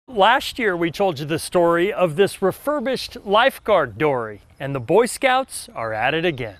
Last year we told you the story of this refurbished lifeguard dory, and the Boy Scouts are at it again.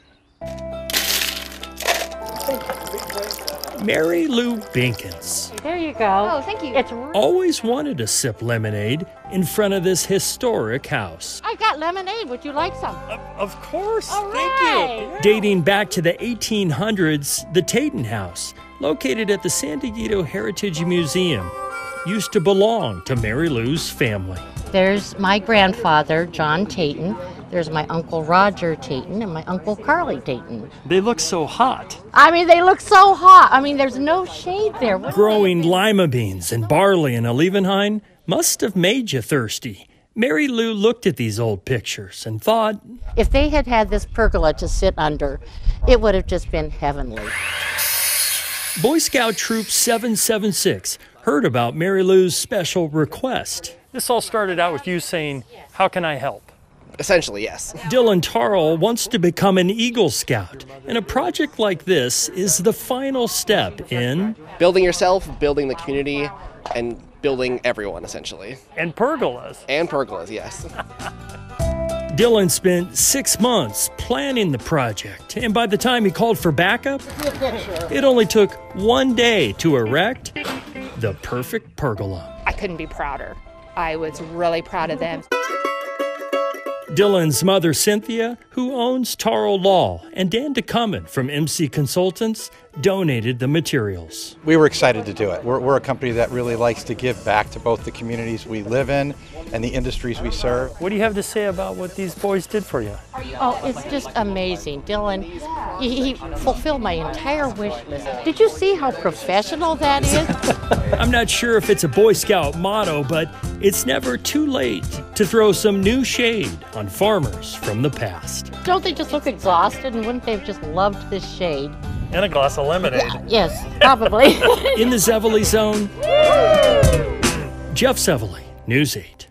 Mary Lou Binkins. There you go. Oh, thank you. It's Always wanted to sip lemonade in front of this historic house. I got lemonade. Would you like some? Of course. All Thank right. you. Dating back to the 1800s, the Tayton House, located at the San Diego Heritage Museum, used to belong to Mary Lou's family. There's my grandfather, John Tayton. There's my Uncle Roger Tayton and my Uncle Carly Tayton. They look so hot. I mean, they look so hot. I mean, there's no shade there. Growing lima beans and barley in Alevinheim must have made you thirsty. Mary Lou looked at these old pictures and thought, If they had had this pergola to sit under, it would have just been heavenly. Boy Scout Troop 776 heard about Mary Lou's special request. This all started out with you saying, "How can I help?" Essentially, yes. Dylan Tarl wants to become an Eagle Scout, and a project like this is the final step in Building yourself, building the community, and building everyone, essentially. and pergolas. And pergolas, yes. Dylan spent 6 months planning the project, and by the time he called for backup, it only took 1 day to erect the perfect pergola. I couldn't be prouder. I was really proud of them. Dylan's mother, Cynthia, who owns Tarl Law, and Dan DeCummin from MC Consultants donated the materials. We were excited to do it. We're a company that really likes to give back to both the communities we live in and the industries we serve. What do you have to say about what these boys did for you? Oh, it's just amazing. Dylan, he fulfilled my entire wish list. Did you see how professional that is? I'm not sure if it's a Boy Scout motto, but it's never too late to throw some new shade on farmers from the past. Don't they just look exhausted, and wouldn't they have just loved this shade? And a glass of lemonade. Yes, probably. In the Zevely Zone, Jeff Zevely, News 8.